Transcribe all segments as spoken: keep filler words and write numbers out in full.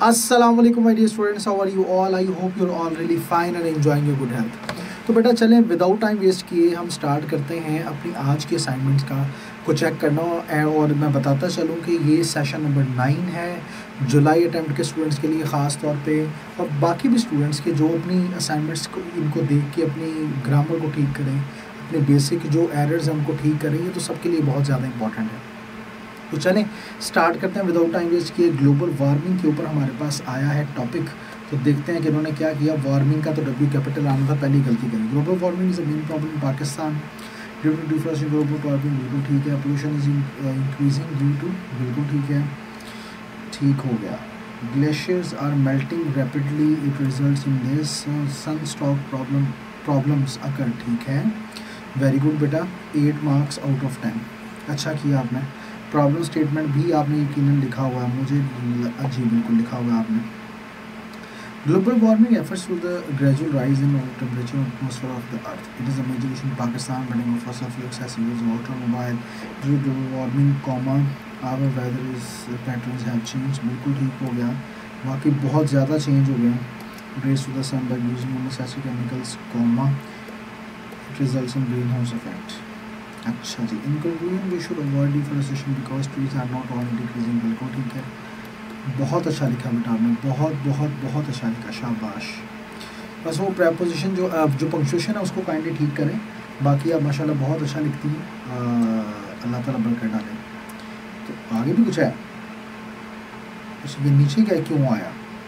अस्सलाम वालेकुम my dear students, how are you all? I hope you are all really fine and enjoying your good health. तो बेटा चलें without time waste किए हम start करते हैं अपनी आज के असाइनमेंट्स का को चेक करना। और मैं बताता चलूँ कि ये सेशन नंबर नाइन है जुलाई अटैम्प्ट के स्टूडेंट्स के लिए ख़ास तौर पे, और बाकी भी स्टूडेंट्स के जो अपनी असाइनमेंट्स को इनको देख के अपनी ग्रामर को ठीक करें, अपने बेसिक जो एरर्स हैं उनको ठीक करें। ये तो सबके लिए बहुत ज़्यादा इंपॉर्टेंट है। तो चलें स्टार्ट करते हैं विदाउट टाइम वेस्ट किए। ग्लोबल वार्मिंग के ऊपर हमारे पास आया है टॉपिक, तो देखते हैं कि इन्होंने क्या किया। वार्मिंग का तो डब्ल्यू कैपिटल आना था, पहली गलती करी। Global warming is a main problem in Pakistan due to difference in global warming, बिल्कुल ठीक है। Pollution is increasing due to, बिल्कुल ठीक है, ठीक हो गया। Glaciers are melting rapidly, it results in this sunstroke problem problems occur, ठीक है, वेरी गुड बेटा, eight marks out of ten, अच्छा किया आपने। प्रॉब्लम स्टेटमेंट भी आपने यकीनन लिखा हुआ है, मुझे जी बिल्कुल लिखा हुआ है आपने। Global warming efforts to the gradual rise in temperature atmosphere of the earth, it is a major issue in Pakistan, burning of fossil fuels, excessive use of automobile due to global warming, comma our weather is patterns have change, बिल्कुल ठीक हो गया, बाकी बहुत ज़्यादा change हो गया। Rays to the sun by using unnecessary chemicals, comma it results in green house effect, अच्छा जी। In conclusion we should avoid deforestation because trees are not all decreasing, बिल्कुल ठीक है, बहुत अच्छा लिखा बेटा आपने, बहुत बहुत बहुत अच्छा लिखा, शाबाश। बस वो प्रेपोजिशन जो जो पंक्चुएशन है उसको काइंडली ठीक करें, बाकी आप माशाल्लाह बहुत अच्छा लिखती हैं, अल्लाह ताला बरकत डाले। तो आगे भी कुछ है, ये नीचे क्या क्यों आया,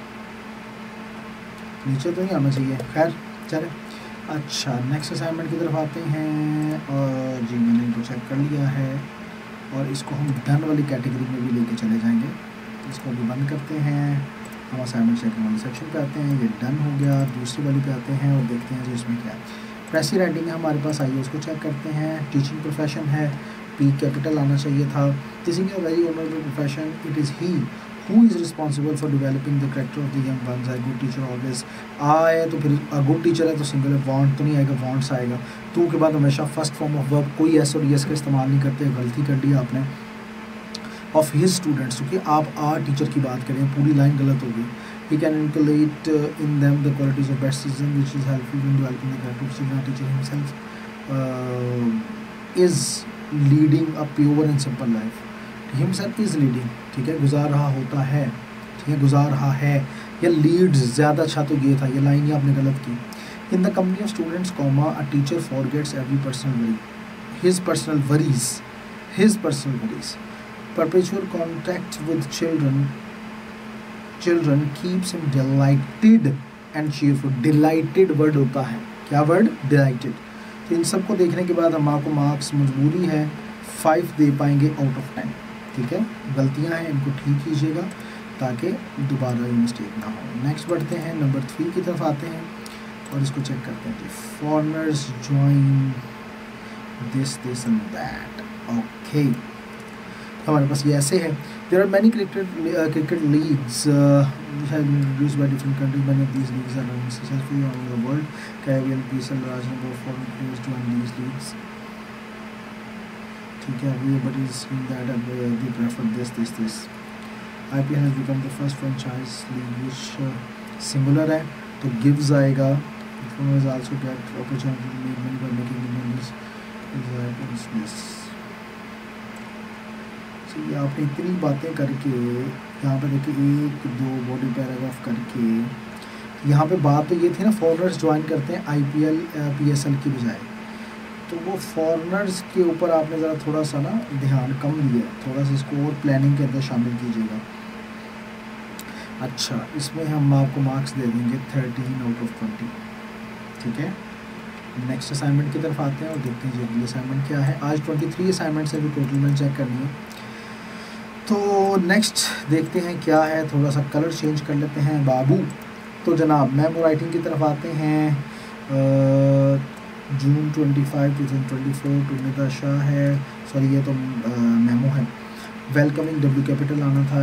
नीचे तो नहीं आना चाहिए, खैर चले। अच्छा नेक्स्ट असाइनमेंट की तरफ आते हैं, और जी मैंने इनको चेक कर लिया है, और इसको हम डन वाली कैटेगरी में भी लेके चले जाएंगे। इसको भी बंद करते हैं, हम असाइनमेंट चेकिंग वाले सेक्शन पे आते हैं, ये डन हो गया। दूसरी वाली पे आते हैं और देखते हैं जी इसमें क्या है। प्रेसी राइटिंग है हमारे पास, आइए उसको चेक करते हैं। टीचिंग प्रोफेशन है, पी कैपिटल आना चाहिए था। Teaching a very honourable profession, it is he who is responsible for developing the character of the young ones, a good teacher always, आए तो फिर a good teacher है तो सिंगल want तो नहीं आएगा, wants आएगा। तो के बाद हमेशा फर्स्ट फॉर्म ऑफ वर्ब, कोई एस और यस का इस्तेमाल नहीं करते, गलती कर दी आपने। ऑफ हिज स्टूडेंट्स, क्योंकि आप आर टीचर की बात करें, पूरी लाइन गलत हो गई। he can inculcate uh, in them the qualities of best citizen which is helpful in developing the character of student. Teacher himself uh, is leading a pure and simple life, himself is leading, ठीक है, गुजार रहा होता है, ठीक है, गुजार रहा है, या लीड्स, ज़्यादा अच्छा तो ये था, ये लाइन ही आपने गलत की। In the company of students comma a teacher forgets every personal worry, his personal worries, his personal worries. Perpetual contact with children children keeps him delighted and cheerful, delighted word होता है, क्या word, dilated. तो इन सब को देखने के बाद हम आपको मार्क्स मजबूरी है फाइव दे पाएंगे आउट ऑफ टेन, ठीक है। गलतियां हैं इनको ठीक कीजिएगा ताकि दोबारा ये मिस्टेक ना हो। नेक्स्ट बढ़ते हैं, नंबर थ्री की तरफ आते हैं और इसको चेक करते हैं जी। Foreigners join this this and that, okay, हमारे पास ये ऐसे है। There are many cricket cricket leagues which have been introduced by different countries, many of these leagues are running successfully around the world, Caribbean पीसल large number of foreign players join these leagues, ठीक है। everybody is saying that uh, they prefer this this this I P L has become the first franchise league which uh, singular है तो gives आएगा। Foreigners also get opportunity to make money by making millions is this। so ये आपने इतनी बातें करके यहाँ पे देखिए एक दो बॉडी पैराग्राफ करके, यहाँ पे बात तो ये थी ना फॉरेनर्स ज्वाइन करते हैं I P L P S L की बजाय, तो वो फॉरेनर्स के ऊपर आपने ज़रा थोड़ा सा ना ध्यान कम दिया, थोड़ा सा इसको और प्लानिंग के अंदर शामिल कीजिएगा। अच्छा इसमें हम आपको मार्क्स दे देंगे थर्टीन आउट ऑफ ट्वेंटी, ठीक है। नेक्स्ट असाइनमेंट की तरफ आते हैं और देखते हैं जी अगली असाइनमेंट क्या है। आज ट्वेंटी थ्री असाइनमेंट से भी टोटल मैंने चेक करनी है, तो नेक्स्ट देखते हैं क्या है। थोड़ा सा कलर चेंज कर लेते हैं बाबू। तो जनाब मेमो राइटिंग की तरफ आते हैं। आ, June twenty five two thousand twenty four to Nida Shah है, सॉरी ये तो मेमो है। वेलकमिंग डब्ल्यू कैपिटल आना था।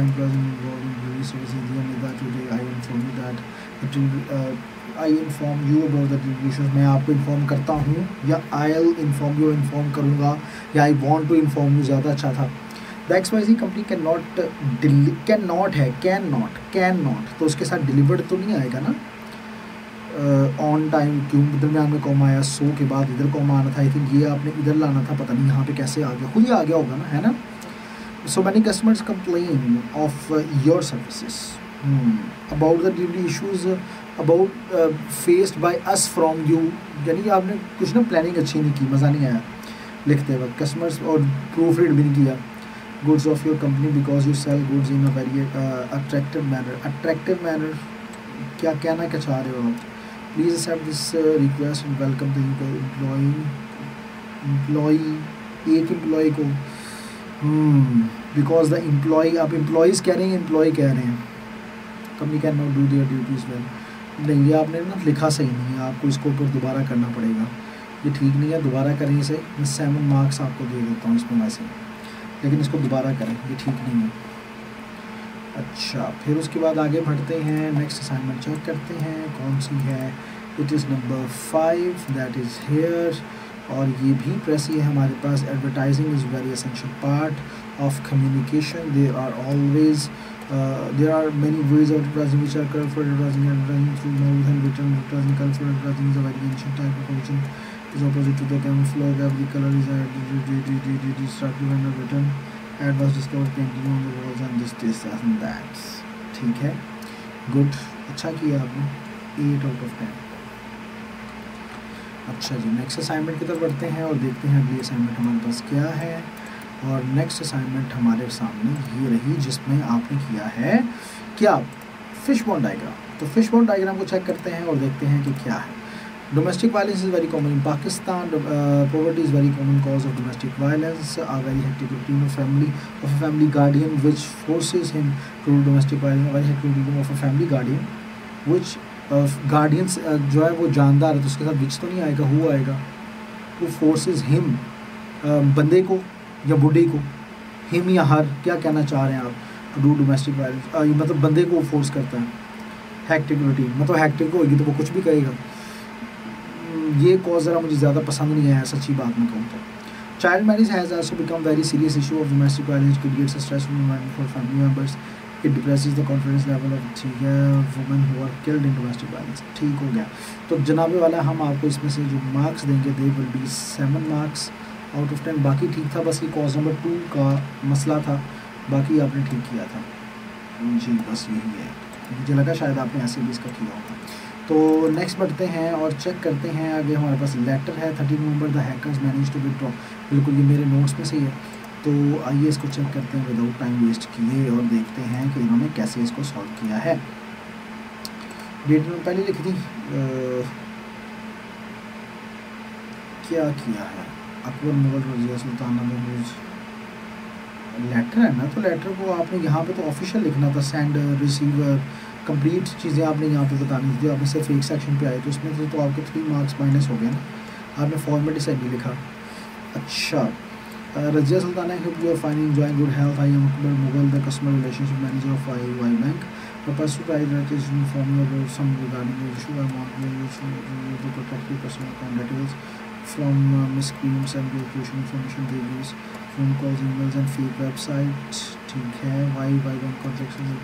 I inform you about the distribution, मैं आपको इन्फॉर्म करता हूँ, या I will inform you, inform करूँगा, या I want to inform you ज़्यादा अच्छा था। The X Y Z company can not can not है कैन नॉट कैन नॉट तो उसके साथ डिलीवर्ड तो नहीं आएगा ना ऑन टाइम, क्यों दरमियान में कॉमा आया, सो के बाद इधर कॉमा आना था, आई थिंक ये आपने इधर लाना था, पता नहीं यहाँ पे कैसे आ गया, खुद ही आ गया होगा ना, है ना। So many customers complain of your services about the delivery issues about faced by us from you, यानी कि आपने कुछ ना प्लानिंग अच्छी नहीं की, मज़ा नहीं आया लिखते वक्त। कस्टमर्स और प्रूफ रीड भी नहीं किया goods of your company because you sell goods in a very attractive manner. Attractive manner क्या कहना क्या चाह रहे हो आप? Please accept this request and welcome the employee employee एक एम्प्लॉई को बिकॉज द एम्प्लॉई, आप एम्प्लॉयज़ कह रहे हैं, एम्प्लॉय कह रहे हैं। Company can not do their duties well, नहीं ये आपने ना लिखा सही नहीं है, आपको इसको ऊपर दोबारा करना पड़ेगा, ये ठीक नहीं है, दोबारा करें इसे। मैं सेवन मार्क्स आपको दे देता हूँ इसमें वैसे, लेकिन इसको दोबारा करें, ये ठीक नहीं है। अच्छा, फिर उसके बाद आगे बढ़ते हैं, नेक्स्ट असाइनमेंट चेक करते हैं कौन सी है। It is number five, that is here, और ये भी प्रेस ही है हमारे पास। Advertising is very essential part of communication, there are always there are many ways of advertising which are colourful advertising, advertising through mouth and written advertising. Colourful advertising is a very ancient type of advertising, is opposite to the camouflage. Every color is destructive and written. Ad was discovered painting on the walls and this, this and that. ठीक है, good, अच्छा किया आपने, eight out of ten. अच्छा जी, next assignment की तरफ बढ़ते हैं और देखते हैं अगली असाइनमेंट हमारे पास क्या है। और नेक्स्ट असाइनमेंट हमारे सामने ये रही जिसमें आपने किया है क्या, फिश बोन डायग्राम। तो फिश बोन डायग्राम को चेक करते हैं और देखते हैं कि क्या है। Domestic violence is very common in Pakistan. Uh, poverty is very common cause of domestic violence. A very hectic routine of family of a family guardian which forces him to do domestic violence. A very hectic routine of a family guardian which uh, guardians uh, जो है वो जानदार है, तो उसके साथ which तो नहीं आएगा, who आएगा। वो forces him, uh, बंदे को या बुढ़ी को, him या her, क्या कहना चाह रहे हैं आप, to do domestic violence, uh, मतलब बंदे को force करता है। hectic routine मतलब hectic होगी तो वो कुछ भी कहेगा। ये कॉज ज़रा मुझे ज़्यादा पसंद नहीं है, सच्ची बात में कहूँ तो। Child marriage has also become very serious issue of domestic violence, creates a stressful environment for family members, it depresses the confidence level of, ठीक है, women who are killed in domestic violence. ठीक हो गया। तो जनाबे वाला हम आपको इसमें से जो मार्क्स देंगे they will be seven marks out of ten. बाकी ठीक था, बस ये कॉज नंबर टू का मसला था, बाकी आपने ठीक किया था जी, बस यही है। मुझे लगा शायद आपने ऐसे भी इसका किया होगा। तो नेक्स्ट बढ़ते हैं और चेक करते हैं आगे। हमारे पास लेटर है thirteen November, the hackers manage to withdraw, बिल्कुल ये मेरे नोट्स में से ही है। तो आइए इसको चेक करते हैं विदाउट टाइम वेस्ट किए और देखते हैं कि इन्होंने कैसे इसको सॉल्व किया है। डेट में पहले लिखी थी, आ, क्या किया है, अकबर मुगल रज़िया सुल्ताना महमूद, लेटर है ना, तो लेटर को आपने यहाँ पे तो ऑफिशियल लिखना था, सेंडर रिसीवर कंप्लीट चीज़ें आपने यहाँ पे बतानी थी। आपने सिर्फ एक सेक्शन पे आए तो उसमें तो, तो आपके थ्री मार्क्स माइनस हो गए ना, आपने फॉर्मेट सही नहीं लिखा। अच्छा, Razia Sultana hope you are finding enjoying good health, I am Akbar Mughal the customer relationship manager of I Y bank, the person prize registration form about some regarding the issue, I want you to protect your personal account details from miscreants and creation information they use, phone calls, emails and fake website. ठीक है, Y Y bank transaction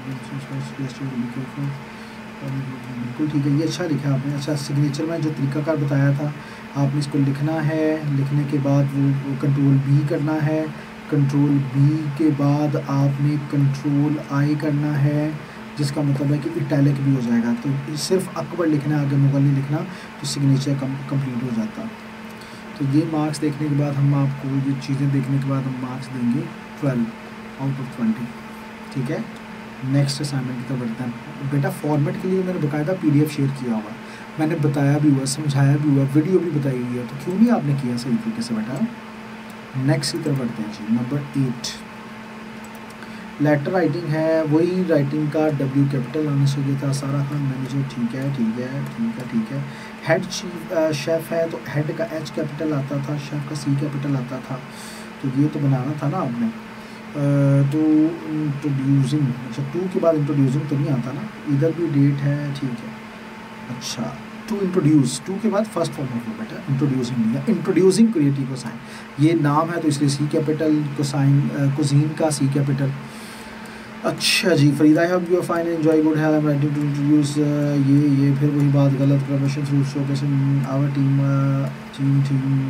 बिल्कुल ठीक है, ये अच्छा लिखा आपने। अच्छा, सिग्नेचर में जो तरीकाकार बताया था आपने इसको लिखना है, लिखने के बाद वो कंट्रोल बी करना है, कंट्रोल बी के बाद आपने कंट्रोल आई करना है, जिसका मतलब है कि इटैलिक भी हो जाएगा। तो सिर्फ अकबर लिखना है, आगे मुगल नहीं लिखना, तो सिग्नेचर कम कंप्लीट हो जाता। तो ये मार्क्स देखने के बाद हम आपको, ये चीज़ें देखने के बाद हम मार्क्स देंगे ट्वेल्व आउट ऑफ ट्वेंटी। ठीक है, नेक्स्ट असाइनमेंट की तरफ बढ़ते हैं। बेटा फॉर्मेट के लिए मैंने बाकायदा पीडीएफ शेयर किया हुआ, मैंने बताया भी हुआ, समझाया भी हुआ, वीडियो भी बताई हुई है, तो क्यों नहीं आपने किया सही तरीके से बेटा। नेक्स्ट की तरफ बढ़ते हैं जी, नंबर एट। लेटर राइटिंग है, वही राइटिंग का डब्ल्यू कैपिटल आना चाहिए था। सारा खान मैनेजर, ठीक है ठीक है ठीक है ठीक है। हेड चीफ शेफ़ है तो हेड का एच कैपिटल आता था, शेफ़ का सी कैपिटल आता था, तो ये तो बनाना था ना आपने। तो इंट्रोड्यूसिंग, अच्छा टू के बाद इंट्रोड्यूसिंग तो नहीं आता ना, इधर भी डेट है, ठीक है। अच्छा टू इंट्रोड्यूस, टू के बाद फर्स्ट फॉर्म ऑफ वर्ब बेटा, इंट्रोड्यूसिंग दिया, इंट्रोड्यूसिंग क्रिएटिव कोसाइन, ये नाम है तो इसलिए सी कैपिटल, कोसाइन कुजीन का सी कैपिटल। अच्छा जी, Farida, I hope you are fine, enjoy good health, I am ready to introduce, ये ये फिर वही बात गलत, promotion through showcase our team team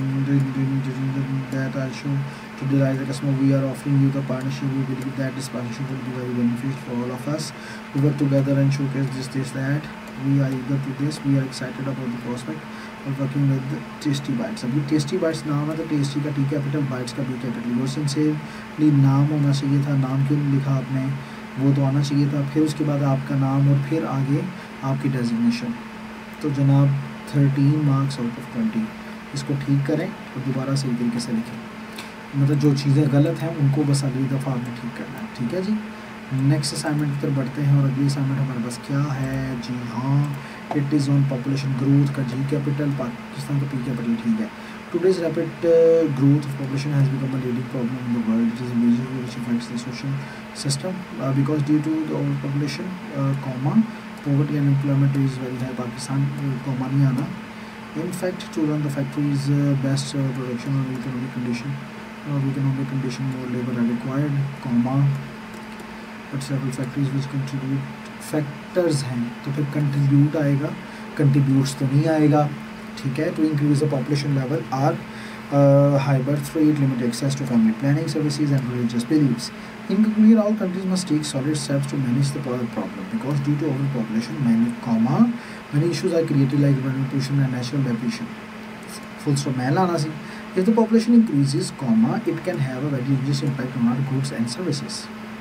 team that I show to delight the customer. We are offering you the partnership. We believe that this partnership will be very beneficial for all of us. We work together and showcase this, this, that. We are eager to this. We are excited about the prospect of working with Tasty Bites. अभी Tasty Bites नाम है तो Tasty का T कैपिटल, Bites का B कैपिटल। वो sincerely नाम होना चाहिए था, नाम क्यों नहीं लिखा आपने, वो तो आना चाहिए था। फिर उसके बाद आपका नाम और फिर आगे आपकी डेजिग्नेशन। तो जनाब thirteen marks out of twenty, इसको ठीक करें और दोबारा सही तरीके से लिखें, मतलब जो चीज़ें गलत हैं उनको बस अगली दफ़ा आपने ठीक करना है, ठीक है जी। नेक्स्ट असाइनमेंट की तरफ बढ़ते हैं और अगली असाइनमेंट हमारे पास क्या है जी, हाँ, it is on population growth का जी कैपिटल, पाकिस्तान का पी कैपिटल, ठीक है। Today's rapid growth of population has become a leading problem in the world, it is major which affects the social system because due to the over population comma poverty and employment is very high. Pakistan comma नहीं आना। In fact to run the factories best production और economic condition or we can only condition more labor are required, comma, but several factories which contribute factors हैं तो फिर contribute आएगा, contributes तो नहीं आएगा, ठीक है। to increase the population level are uh, high birth rate, limit access to family planning services and religious beliefs. In conclusion, all countries must take solid steps to manage the problem because due to overpopulation, many comma many issues are created like malnutrition and natural depletion. Full stop मैं लाना सी। If the population increases, comma, it can have a very dangerous impact on our goods and services.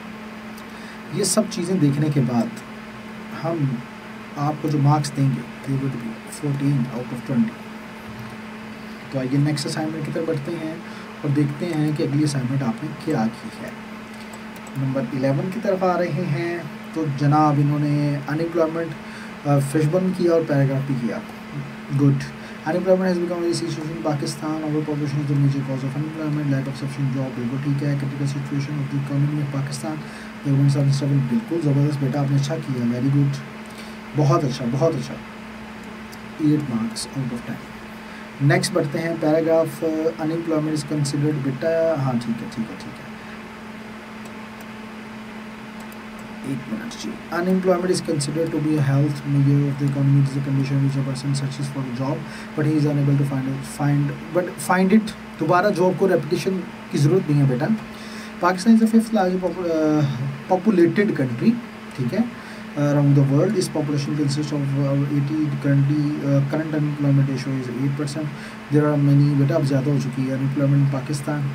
ये सब चीज़ें देखने के बाद हम आपको जो मार्क्स देंगे they would be fourteen out of twenty. तो आइए नेक्स्ट असाइनमेंट की तरफ बढ़ते हैं और देखते हैं कि अगली असाइनमेंट आपने क्या की है। नंबर इलेवन की तरफ आ रहे हैं। तो जनाब इन्होंने अनएम्प्लॉयमेंट फिशबर्न किया और पैराग्राफ भी किया, good. Unemployment has become a situation in Pakistan. Overpopulation is the major cause of unemployment. Lack of sufficient job बिल्कुल ठीक है। Critical situation of the economy of Pakistan. Government service struggle बिल्कुल ज़बरदस्त बेटा, आपने अच्छा किया, वेरी गुड, बहुत अच्छा बहुत अच्छा, eight marks out of ten. Next बढ़ते हैं पैराग्राफ। अनएम्प्लॉयमेंट इज कंसिडर्ड बेटा, हाँ ठीक है ठीक है ठीक है, एक मिनट जी। Unemployment is considered to be a health major of the economy, it is a condition which a person searches for a job but he is unable to find find but find it. दोबारा job को repetition की ज़रूरत नहीं है बेटा। Pakistan is the fifth largest populated country, ठीक है, around the world. इस population consist of eighty, currently current unemployment ratio is eight percent. There are many बेटा, अब ज़्यादा हो चुकी है unemployment Pakistan.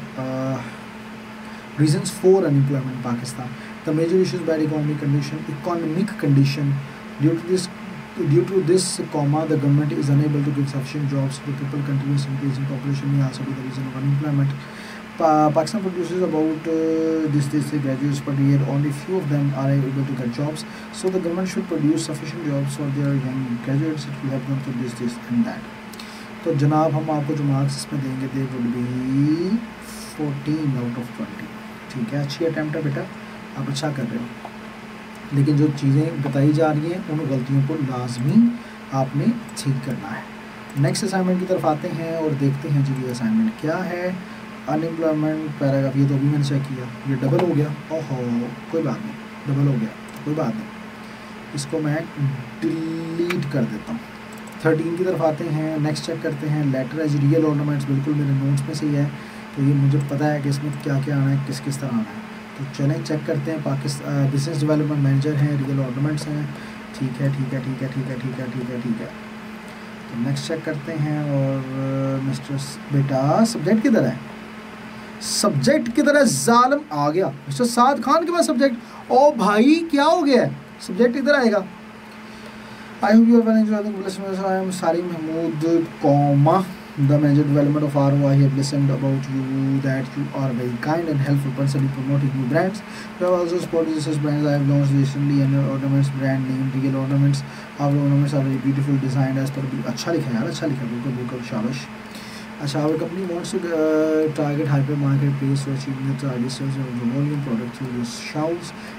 Reasons for unemployment Pakistan, the major issues bad economic condition economic condition due to this due to this comma the government is unable to give sufficient jobs to people, continuous increase in population may also be the reason of unemployment. pa Pakistan produces about uh, this this graduates per year, only few of them are able to get jobs, so the government should produce sufficient jobs for their young graduates. It will help them to this this and that. तो जनाब हम आपको जो marks इसमें देंगे they would be fourteen out of twenty, ठीक है। अच्छी अटैम्प्ट है बेटा, आप अच्छा कर रहे हो, लेकिन जो चीज़ें बताई जा रही हैं उन गलतियों को लाजमी आपने ठीक करना है। नेक्स्ट असाइनमेंट की तरफ आते हैं और देखते हैं जी ये असाइनमेंट क्या है। अनएम्प्लॉयमेंट पैराग्राफ, ये तो अभी मैंने चेक किया, ये डबल हो गया, ओहो कोई बात नहीं, डबल हो गया कोई बात नहीं, इसको मैं डिलीट कर देता हूँ। थर्टीन की तरफ आते हैं, नेक्स्ट चेक करते हैं। लेटर एज रियल ऑर्नामेंट्स, बिल्कुल मेरे नोट्स में से ही है, तो ये मुझे पता है कि इसमें क्या क्या आना है, किस किस तरह आना है। तो चलें चेक करते हैं। पाकिस्तान बिजनेस डेवलपमेंट मैनेजर हैं, रियल ऑर्नामेंट्स हैं, ठीक है ठीक है ठीक है ठीक है ठीक है ठीक है ठीक है। तो नेक्स्ट चेक करते हैं और मिस्टर बेटा सब्जेक्ट किधर है, सब्जेक्ट किधर है, जालिम आ गया मिस्टर साद खान के पास सब्जेक्ट। ओ भाई क्या हो गया है, सब्जेक्ट इधर आएगा। I hope you are well enjoying. I am Sariq Mahmood comma the manager development of R O I have listened about you that you are a very kind and helpful person in promoting new brands. You have also supported such brands I have launched recently and your ornaments brand name Real Ornaments. Our ornaments are very beautiful designed as per अच्छा लिखा है यार, अच्छा लिखा, बिल्कुल बिल्कुल शाबाश। अच्छा, our company wants to uh, target hypermarket place to achieve the target sales of the volume product through the shelves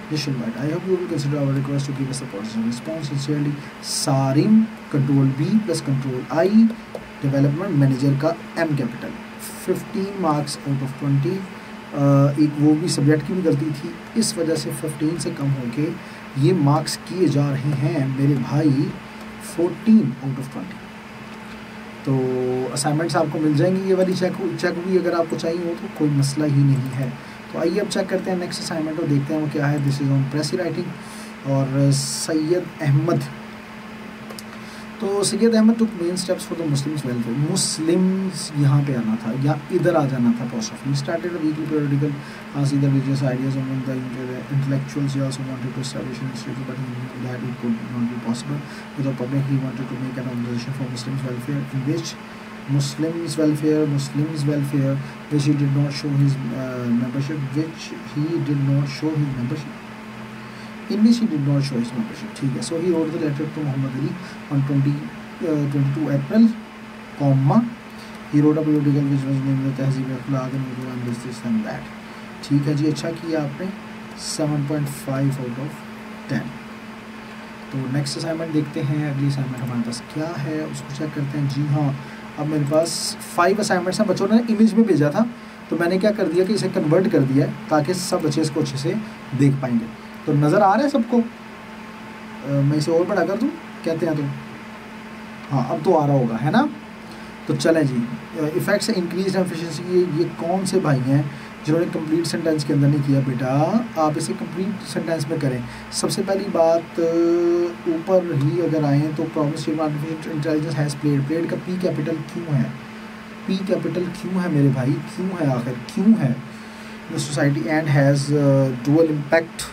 Nishal White. I hope you will consider our request to give us a positive response. Sincerely, Sarim. Control B plus Control I. Development Manager का M capital. fifteen marks out of twenty. uh, एक वो भी subject की भी गलती थी, इस वजह से fifteen से कम होके ये मार्क्स किए जा रहे हैं मेरे भाई fourteen out of twenty. तो असाइनमेंट्स आपको मिल जाएंगी, ये वाली चेक चेक भी अगर आपको चाहिए हो तो कोई मसला ही नहीं है। तो आइए अब चेक करते हैं नेक्स्ट असाइनमेंट और देखते हैं वो क्या है। This is on precis writing और सैयद अहमद। तो Syed Ahmad took main steps for the Muslims welfare. Muslims यहाँ पे आना था या इधर आ जाना था apostrophe. Started a weekly periodical as either religious ideas among the intellectuals. He also wanted to establish an institute, but he knew that it could not be possible with the public. He wanted to make an organization for Muslims welfare in which Muslims welfare, Muslims welfare, which he did not show his uh, membership, which he did not show his membership, in which he did not show his membership. ठीक है, so he wrote the letter to Muhammad Ali on twenty, uh, twenty-two April, comma, he wrote a periodical which was named the Tehzeeb al-Akhlaq and Urdu and this, this and that. ठीक है जी, अच्छा किया आपने, seven point five out of ten. तो next assignment देखते हैं, अगली assignment हमारे पास क्या है उसको चेक करते हैं। जी हाँ, अब मेरे पास फाइव असाइनमेंट्स हैं। बच्चों ने इमेज में भेजा था तो मैंने क्या कर दिया कि इसे कन्वर्ट कर दिया है ताकि सब बच्चे इसको अच्छे से देख पाएंगे। तो नज़र आ रहा है सबको? आ, मैं इसे और बड़ा कर दूँ, कहते हैं तो हाँ अब तो आ रहा होगा, है ना। तो चलें जी, इफ़ेक्ट्स इंक्रीज एफिशिएंसी, ये ये कौन से भाई हैं जिन्होंने कंप्लीट सेंटेंस के अंदर नहीं किया? बेटा आप इसे कंप्लीट सेंटेंस में करें। सबसे पहली बात, ऊपर ही अगर आएँ तो problem statement artificial intelligence has played. Played का पी कैपिटल क्यों है? पी कैपिटल क्यों है मेरे भाई? क्यों है आखिर, क्यों है? The society and has dual impact,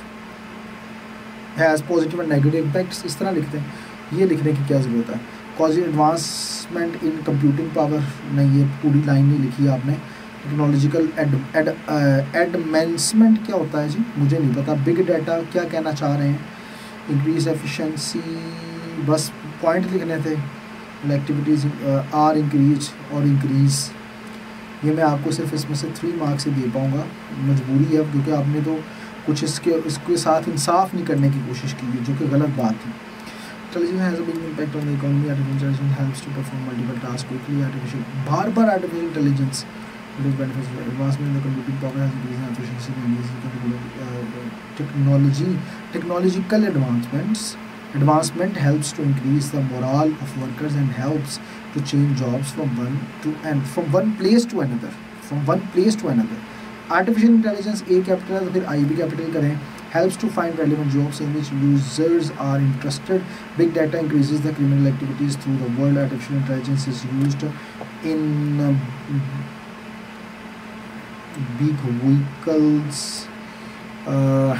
has positive and negative impacts, इस तरह लिखते हैं। ये लिखने की क्या ज़रूरत है? Causing advancement in computing power, नहीं ये पूरी लाइन नहीं लिखी है आपने। टेक्नोलॉजिकल एड एड एडवांसमेंट क्या होता है जी, मुझे नहीं पता। बिग डाटा क्या कहना चाह रहे हैं? इंक्रीज एफिशिएंसी, बस पॉइंट लिखने थे। एक्टिविटीज़ आर इंक्रीज और इंक्रीज, ये मैं आपको सिर्फ इसमें से थ्री मार्क्स ही दे पाऊँगा, मजबूरी है, क्योंकि आपने तो कुछ इसके इसके साथ इंसाफ नहीं करने की कोशिश की है, जो कि गलत बात थी। Intelligence has a big impact on the economy. Artificial intelligence helps to perform multiple tasks quickly. Artificial, bar bar artificial intelligence, it is beneficial. Advancement in the computing power has increased in efficiency and easy uh, technology. Technological advancements, advancement helps to increase the morale of workers and helps to change jobs from one to and from one place to another. From one place to another. Artificial intelligence A capital है तो फिर I भी capital करें. Helps to find relevant jobs in which users are interested. Big data increases the criminal activities through the world. Artificial intelligence is used in uh, big vehicles, uh,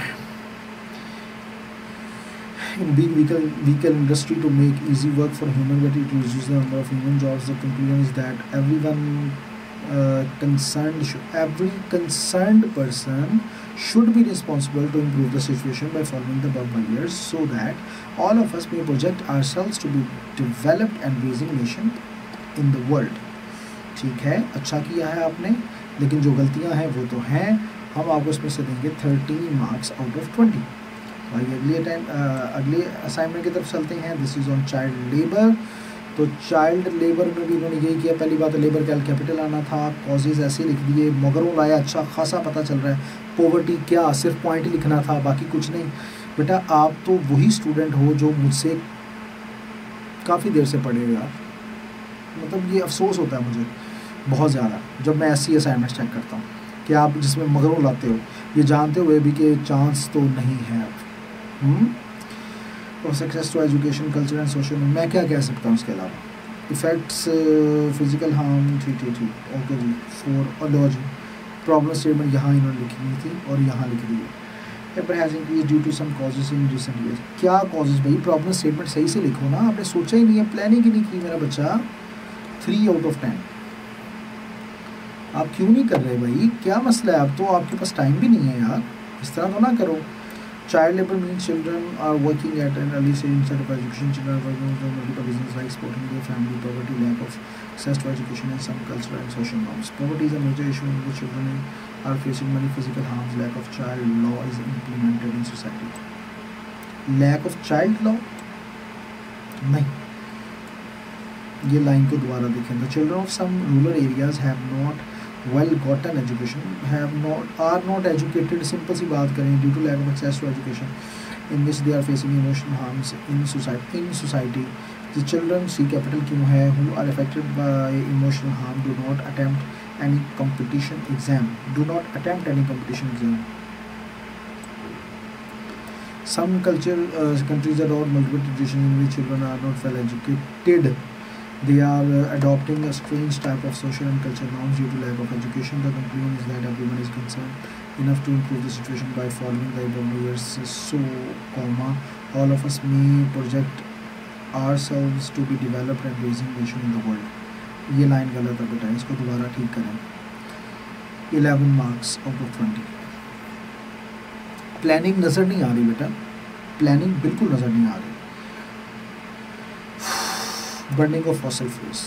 in big vehicle vehicle industry to make easy work for human, but it reduces the number of human jobs. The conclusion is that everyone uh, concerned, should, every concerned person should be responsible to improve the situation by following the above barriers, so that all of us may project ourselves to be developed and raising nation in the world. ठीक है, अच्छा किया है आपने, लेकिन जो गलतियां हैं वो तो हैं। हम आपको इसमें से देंगे thirteen marks out of twenty. भाई अगले टाइम अगले असाइनमेंट की तरफ चलते हैं। This is on child labour. तो चाइल्ड लेबर में भी इन्होंने यही किया। पहली बात लेबर का कैपिटल आना था, कॉजेज ऐसे लिख दिए, मगरों लाया, अच्छा खासा पता चल रहा है। पॉवर्टी क्या, सिर्फ पॉइंट ही लिखना था, बाकी कुछ नहीं। बेटा आप तो वही स्टूडेंट हो जो मुझसे काफ़ी देर से पढ़े हो यार, मतलब ये अफसोस होता है मुझे बहुत ज़्यादा जब मैं ऐसी असाइनमेंट चेक करता हूँ कि आप जिसमें मगरों लाते हो, ये जानते हुए भी कि चांस तो नहीं है अब। और success to education, culture and social, मैं क्या कह सकता हूँ उसके अलावा। इफ़ेक्ट्स फिजिकल हार्म, ठीक ठीक ठीक ओके जी। फोर और लॉजी प्रॉब्लम स्टेटमेंट यहाँ इन्होंने लिखी हुई थी और यहाँ लिख दी है। Paper has increase due to some causes in recent years. क्या कॉजेज भाई? प्रॉब्लम स्टेटमेंट सही से लिखो ना, आपने सोचा ही नहीं है, प्लानिंग ही नहीं की मेरा बच्चा। Three out of ten. आप क्यों नहीं कर रहे भाई, क्या मसला है? अब तो आपके पास टाइम भी नहीं है यार, इस तरह तो ना करो। Child labor means children are working at an early stage instead of education. Children are working on multiple reasons like supporting their family, poverty, lack of access to education, and some cultural and social norms. Poverty is a major issue in the children are facing many physical harms. Lack of child law is implemented in society. Lack of child law नहीं, ये line को दोबारा देखें. The children of some rural areas have not well gotten education, have not are not educated. Simple सी बात करें, due to lack of access to education, in which they are facing emotional harms in society. In society, the children, C capital क्यों है, who are affected by emotional harm do not attempt any competition exam. Do not attempt any competition exam. Some culture uh, countries adopt multiple traditions in which children are not well educated. They are uh, adopting a strange type of social and cultural norms due to lack of education. The conclusion is that everyone is concerned enough to improve the situation by following the above measures. So, comma, all of us may project ourselves to be developed and raising nation in the world. ये line गलत है बेटा, इसको दोबारा ठीक करें. eleven marks out of twenty. Planning नज़र नहीं आ रही बेटा, प्लानिंग बिल्कुल नज़र नहीं आ रही. बर्निंग ऑफ फॉसिल फ्यूल्स,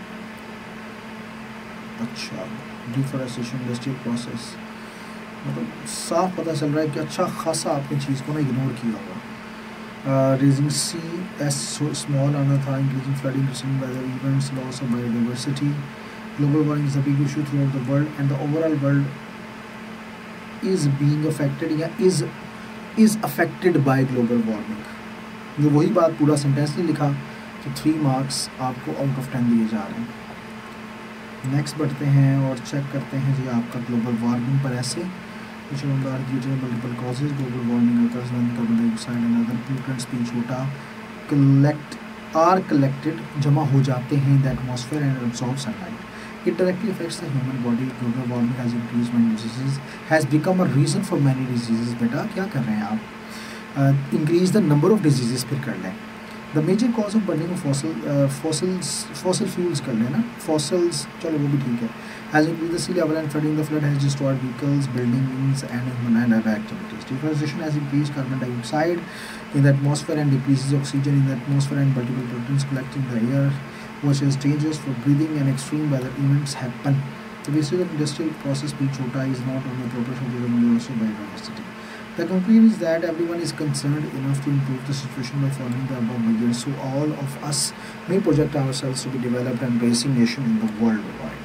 अच्छा, डिफॉरेस्टेशन, इंडस्ट्रियल प्रोसेस, मतलब साफ पता चल रहा है कि अच्छा खासा आपने चीज़ को ना इग्नोर किया होगा. रेजिंग सी एस स्मॉल आना था, increasing flooding, extreme weather events, loss of biodiversity, global warming is a big issue throughout the world and the overall world is being affected या is is affected by global warming. ये वही बात, पूरा sentence नहीं लिखा, तो three marks आपको out of ten दिए जा रहे हैं. नेक्स्ट बढ़ते हैं और चेक करते हैं जी आपका ग्लोबल वार्मिंग पर ऐसे which are due to multiple causes. Global warming occurs when carbon dioxide and other pollutants being छोटा collect are collected, जमा हो जाते हैं in the atmosphere and absorb sunlight. It directly affects the human body. Global warming has increased many diseases, has become a reason for many diseases. बेटा क्या कर रहे हैं आप? uh, increase the number of diseases फिर कर लें. The major cause of burning of fossil uh, fossils fossil fuels कर लेना, fossils चलो वो भी ठीक है. Has increased the sea level and flooding. The flood has destroyed vehicles, buildings, and human and other activities. Deforestation has increased carbon dioxide in the atmosphere and decreases oxygen in the atmosphere, and multiple pollutants collect in the air, which is dangerous for breathing, and extreme weather events happen. The basis of industrial process being chota is not only proportional to the but also biodiversity. The conclusion is that everyone is concerned enough to improve the situation by following the above measures. So all of us may project ourselves to be developed and racing nation in the worldwide.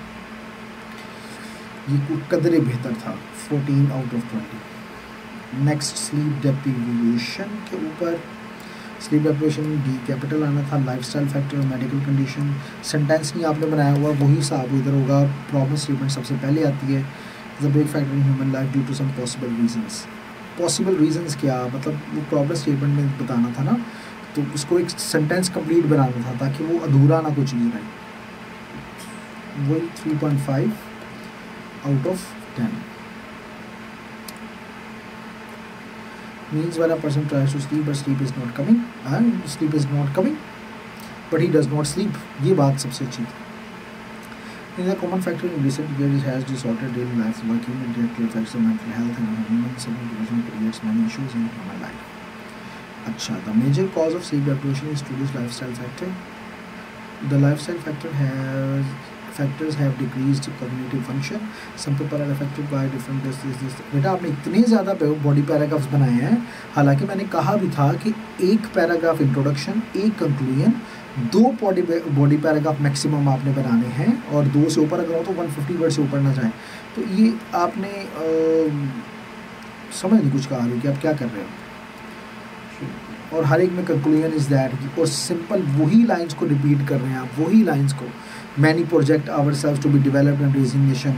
ये कदरे बेहतर था, fourteen out of twenty. Next sleep deprivation के ऊपर, sleep deprivation D capital आना था. Lifestyle factor, medical condition, sentence नहीं आपने बनाया हुआ, वही हिसाब इधर होगा. प्रॉब्लम स्टेटमेंट सबसे पहले आती है. The big factor in human life due to some possible reasons. Possible reasons क्या, मतलब वो प्रॉब्लम स्टेटमेंट में बताना था ना, तो उसको एक सेंटेंस कंप्लीट बनाना था ताकि वो अधूरा ना कुछ चीज़ रहे. वही three point five out of ten. Means when a person tries to sleep but sleep is not coming, and sleep is not coming but he does not sleep. ये बात सबसे अच्छी थी. It is a common factor in recent years. It has disordered daily life, working it directly affects the mental health and human self-development, creates many issues in human life. अच्छा, the major cause of sleep deprivation is today's lifestyle factor. The lifestyle factor has factors have decreased cognitive function. Some people are affected by different diseases. बेटा आपने इतने ज़्यादा body paragraphs बनाए हैं, हालांकि मैंने कहा भी था कि एक पैराग्राफ इंट्रोडक्शन, एक कंक्लूजन, दो बॉडी बॉडी पैराग्राफ मैक्सिमम आपने बनाने हैं, और दो से ऊपर अगर हो तो वन फिफ्टी वर्ड से ऊपर ना जाए. तो ये आपने आ, समझ नहीं कुछ कहा कि आप क्या कर रहे हो. और हर एक में कंक्लूजन इज़ दैट, और सिंपल वही लाइंस को रिपीट कर रहे हैं आप, वही लाइंस को. Many project ourselves to be developed and raising nation.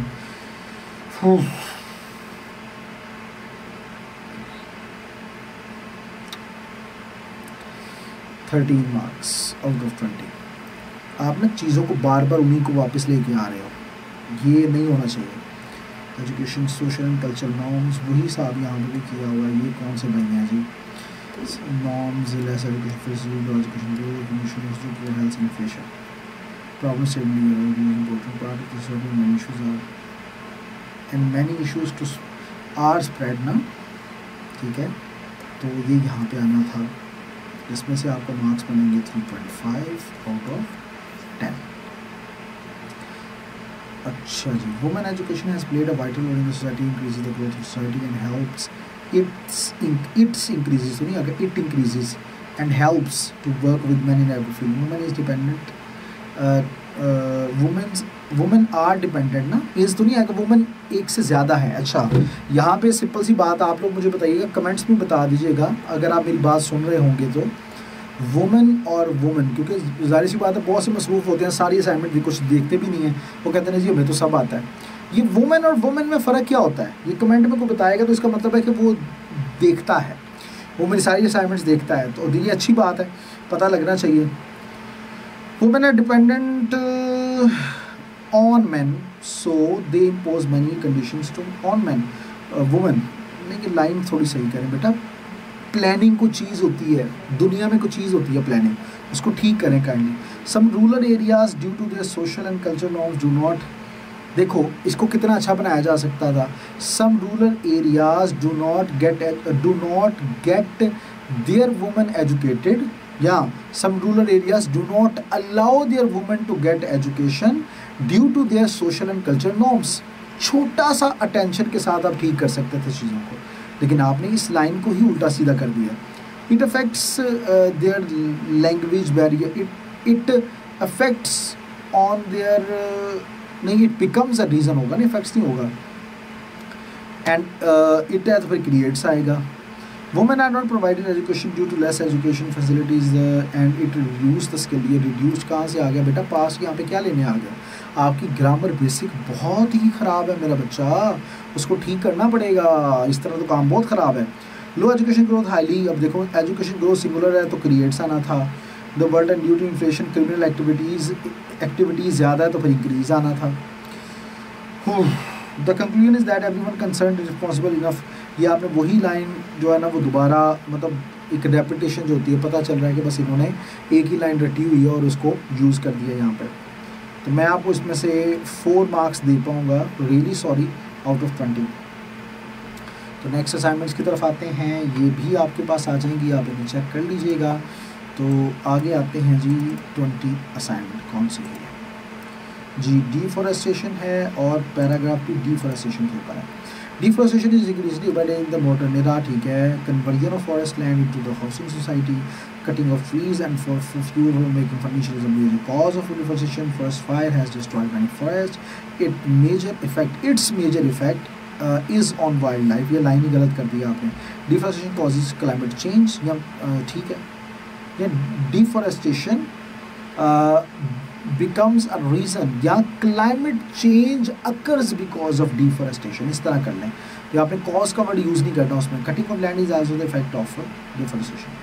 Thirteen marks out of twenty. आप ना चीज़ों को बार बार उन्हीं को वापस लेके आ रहे हो, ये नहीं होना चाहिए. Education, social and cultural norms, वही हिसाब यहाँ पे भी किया हुआ है. ये कौन से बन हैं जी? Norms, education, health and fashion. Problem statement is a very important part of the study. Many issues are and many issues to are spread ना, ठीक है. तो ये यहाँ पे आना था, जिसमें से आपका मार्क्स बनेंगे three point five out of ten. अच्छा जी, women education has played a vital role in the society, increases the growth of society and helps its its increases तो नहीं अगर it increases and helps to work with man in every field. Women is dependent, womens women are dependent ना, is तो नहीं आएगा, women एक से ज़्यादा है। अच्छा, यहाँ पे सिंपल सी बात आप लोग मुझे बताइएगा, कमेंट्स में बता दीजिएगा अगर आप मेरी बात सुन रहे होंगे तो। वुमेन और वुमेन, क्योंकि जाहिर सी बात है बहुत से मसरूफ़ होते हैं, सारी असाइनमेंट भी कुछ देखते भी नहीं हैं, वो कहते हैं जी हमें तो सब आता है। ये वुमेन और वुमेन में फ़र्क क्या होता है, ये कमेंट में को बताएगा तो इसका मतलब है कि वो देखता है, वो मेरी सारी असाइनमेंट्स देखता है, तो ये अच्छी बात है, पता लगना चाहिए। Women are dependent on man so they impose money conditions to on man. Women नहीं, लाइन थोड़ी सही करें बेटा, प्लानिंग को चीज़ होती है, दुनिया में कुछ चीज़ होती है प्लानिंग, उसको ठीक करें kindly. Some rural areas due to their social and cultural norms do not, देखो इसको कितना अच्छा बनाया जा सकता था। Some rural areas do not get do not get their women educated, या some rural areas do not allow their women to get education due to their social and cultural norms. छोटा सा अटेंशन के साथ आप ठीक कर सकते थे चीज़ों को, लेकिन आपने इस लाइन को ही उल्टा सीधा कर दिया। It affects their language barrier, it it affects on their, नहीं इट बिकम्स अ रीज़न होगा, नहीं इफेक्ट्स नहीं होगा, एंड इट एज फिर क्रिएट्स आएगा। Women are not provided education due to less education facilities and it reduce the skill. ये reduce कहाँ से आ गया बेटा, पास यहाँ पे क्या लेने आ गया, आपकी ग्रामर बेसिक बहुत ही ख़राब है मेरा बच्चा, उसको ठीक करना पड़ेगा, इस तरह तो काम बहुत ख़राब है। लो एजुकेशन ग्रोथ हाईली, अब देखो एजुकेशन ग्रोथ सिंगुलर है तो क्रिएट्स आना था। The world and due to inflation criminal activities activities ज़्यादा है तो फिर इंक्रीज आना था। The conclusion is that everyone concerned is responsible enough. ये आपने वही लाइन जो है ना वो दोबारा, मतलब एक रेपिटेशन जो होती है, पता चल रहा है कि बस इन्होंने एक ही लाइन रटी हुई है और उसको यूज़ कर दिया यहाँ पर। तो मैं आपको इसमें से फोर मार्क्स दे पाऊँगा, really sorry, out of twenty. तो नेक्स्ट असाइनमेंट्स की तरफ आते हैं, ये भी आपके पास आ जाएंगी, आप इन्हें चेक कर लीजिएगा। तो आगे आते हैं जी, ट्वेंटी असाइनमेंट कौन सी है जी, डिफॉरेस्टेशन है और पैराग्राफ भी डिफॉरेस्टेशन के ऊपर है। Deforestation is increasingly divided in the modern era, ठीक है। Conversion of forest land into the housing society, cutting of trees and for, for fuel making furniture is a major cause of deforestation. Forest fire has destroyed many forests. It major effect, its major effect uh, is on wildlife. ये line ही गलत कर दिया आपने। Deforestation causes climate change, या ठीक है, या deforestation uh, becomes a reason, या climate change occurs because of deforestation, इस तरह कर लें। या आपने cause का वर्ड यूज़ नहीं करना उसमें। Cutting of land is also the effect of deforestation.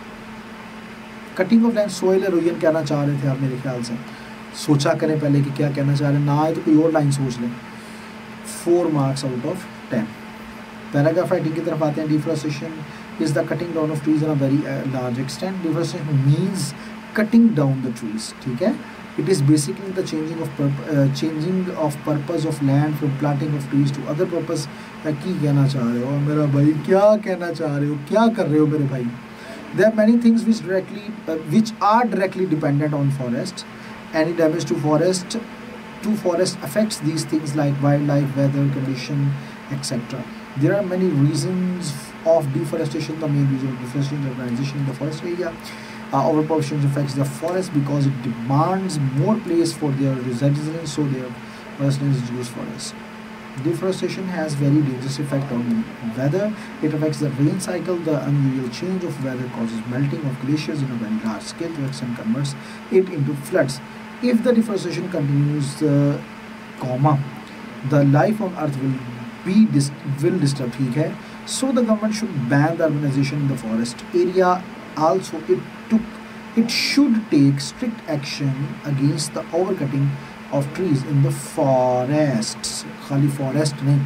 Cutting of land, soil erosion कहना चाह रहे थे आप मेरे ख्याल से, सोचा करें पहले कि क्या कहना चाह रहे हैं, ना आए तो कोई और लाइन सोच लें। Four marks out of ten. Paragraph writing की तरफ आते हैं। Deforestation is the cutting down of trees on a very large extent. Deforestation means cutting down the trees, ठीक है। It is basically the changing of changing of purpose of land from planting of trees to other purpose. की कहना चाह रहे हो मेरा भाई, क्या कहना चाह रहे हो, क्या कर रहे हो मेरे भाई। There are many things which directly, uh, which are directly dependent on forest. Any damage to forest, to forest affects these things like wildlife, weather condition, et cetera. There are many reasons of deforestation. The main reason of deforestation is urbanization in the forest area. Uh, overpopulation affects the forest because it demands more place for their residence, so their residence reduce forest. Deforestation has very dangerous effect on weather. It affects the rain cycle. The unusual change of weather causes melting of glaciers in a very large scale to extent converts it into floods. If the deforestation continues, uh, comma, the life on earth will be dis will disturb, ठीक है. So the government should ban the urbanization in the forest area. Also, it took it should take strict action against the overcutting of trees in the forests. खाली forest नहीं.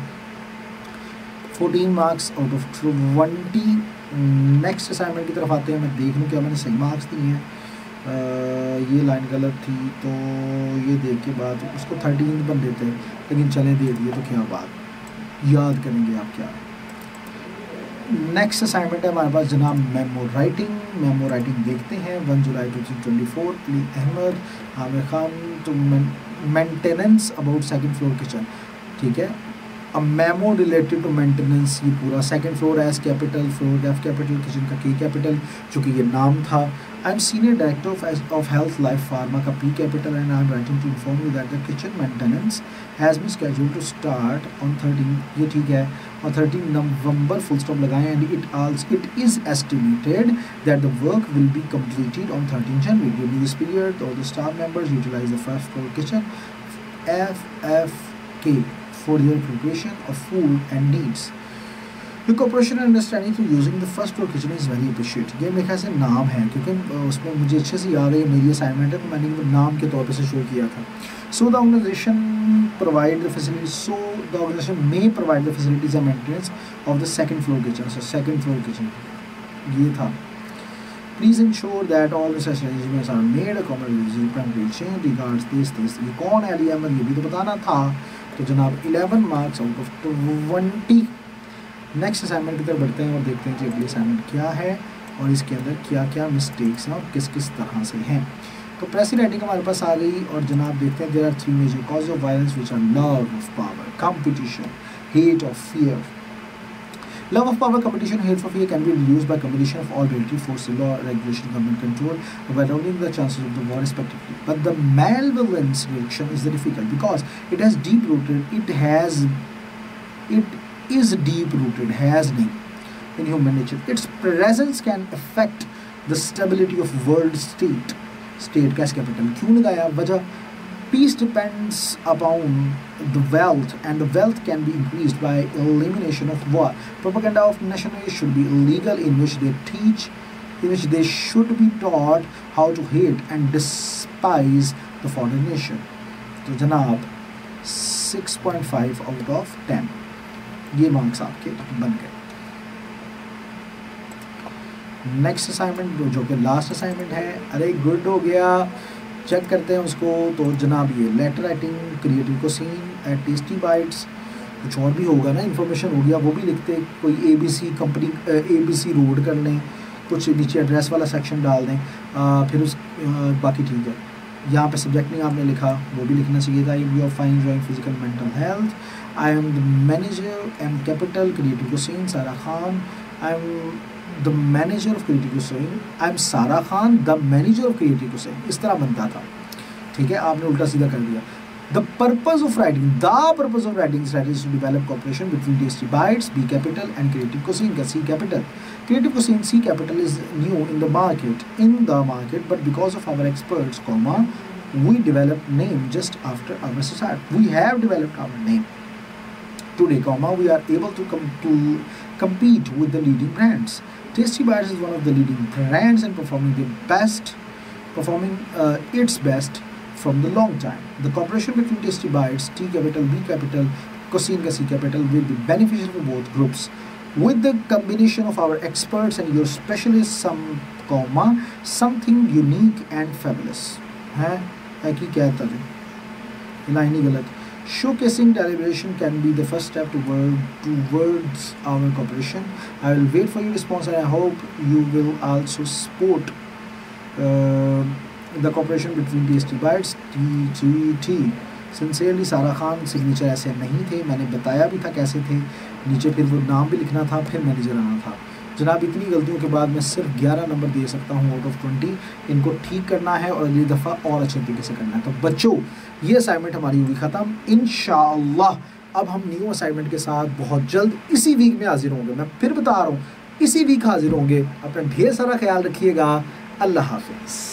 fourteen marks out of twenty. Next assignment की तरफ आते हैं। मैं देख लूँ क्या मैंने सही मार्क्स दिए हैं। uh, ये लाइन गलत थी तो ये देख के बाद उसको थर्टीन बन देते हैं, लेकिन चले दे दिए तो क्या बात, याद करेंगे आप क्या। नेक्स्ट असाइनमेंट है हमारे पास जनाब मेमो राइटिंग। मेमो राइटिंग देखते हैं। One July two thousand twenty four, Ali Ahmed, Aamir Khan. तो maintenance about second floor kitchen, ठीक है। A memo related to maintenance, ये पूरा second floor S capital, floor F capital, kitchen का के कैपिटल, जो कि ये नाम था। I am senior director of of health life pharma का P capital, and I am writing to inform you that the kitchen maintenance has been scheduled to start on thirteen, ये ठीक है, और थर्टीन नवंबर फुल स्टॉप लगाएं, and it also it is estimated that the work will be completed on thirteen January. During this period all the staff members utilize the first floor kitchen F F K for their preparation of food and needs. The cooperation and understanding through using the first floor kitchen is very appreciated. ये मेरे ख्याल से नाम है, क्योंकि उसमें मुझे अच्छे से याद है ये मेरी असाइनमेंट है, तो मैंने वो नाम के तौर पे से शो किया था। So the organization provide the facilities. So the organization may provide the facilities and maintenance of the second floor kitchen. So second floor kitchen ये था। Please ensure that all necessary arrangements are made. Accommodation regards this this. ये कौन है अली अहमद, ये भी तो बताना था। तो जनाब eleven marks out of twenty. Next assignment की तरफ बढ़ते हैं और देखते हैं कि अगली असाइनमेंट क्या है और इसके अंदर क्या क्या मिस्टेक्स हैं और किस किस तरह से हैं। तो प्रेसी राइटिंग हमारे पास आ गई और जनाब देखते हैं there are three major cause of violence which are love of power, competition, hate of fear. Love of power, competition, hate for fear can be reduced by combination of all military force, law, regulation, government control, by reducing the chances of the war respectively. But the malevolence reaction is the difficult because it has deep rooted. It has, it is deep rooted. Has nahi in human nature. Its presence can affect the stability of world state. State case capital क्यों लगाया? वजह peace depends upon the wealth, and the wealth can be increased by elimination of war. Propaganda of nationalism should be illegal, in which they teach, in which they should be taught how to hate and despise the foreign nation. तो जनाब six point five out of ten ये marks आपके बन गए। Next assignment जो कि last assignment है, अरे गुड हो गया, चेक करते हैं उसको। तो जनाब ये letter writing, creative cuisine at tasty bites, कुछ और भी होगा ना, इन्फॉर्मेशन हो गया वो भी लिखते, कोई एबीसी कंपनी एबीसी रोड कर लें, कुछ नीचे एड्रेस वाला सेक्शन डाल दें, आ, फिर उस आ, बाकी ठीक है। यहाँ पे सब्जेक्ट नहीं आपने लिखा, वो भी लिखना चाहिए था। You are fine enjoying physical mental health, I am the manager, M capital, creative cuisine, Sara Khan, I am the manager of creative cuisine, I am Sara Khan the manager of creative cuisine, इस तरह बनता था, ठीक है, आपने उल्टा सीधा कर दिया। The purpose of writing, the purpose of writing strategy to develop cooperation between tasty bites, B capital, and creative cuisine का C capital. Creative cuisine C capital is new in the market in the market but because of our experts comma we develop name just after our society, we have developed our name today, comma, we are able to come to compete with the leading brands. Tasty Bites is one of the leading brands and performing the best, performing uh, its best from the long time. The cooperation between Tasty Bites, T capital, B capital, Cuisine ka C capital will be beneficial for both groups. With the combination of our experts and your specialists, some comma, something unique and fabulous. है है कि क्या था जी? Line ही गलत। Showcasing deliberation can be the first step toward, towards our cooperation. I will wait for your response and I hope you will also support uh, the cooperation between Tasty Bites, T T T. Sincerely, सारा Khan. Signature ऐसे नहीं थे, मैंने बताया भी था कैसे थे, नीचे फिर वो नाम भी लिखना था, फिर मैनेजर आना था। जनाब इतनी गलतियों के बाद मैं सिर्फ ग्यारह नंबर दे सकता हूँ आउट ऑफ ट्वेंटी। इनको ठीक करना है और अगली दफ़ा और अच्छे तरीके से करना है। तो बच्चों ये असाइनमेंट हमारी हुई ख़त्म। इंशाअल्लाह अब हम न्यू असाइनमेंट के साथ बहुत जल्द इसी वीक में हाजिर होंगे। मैं फिर बता रहा हूँ इसी वीक हाजिर होंगे। अपना ढेर सारा ख्याल रखिएगा। अल्लाह हाफिज़।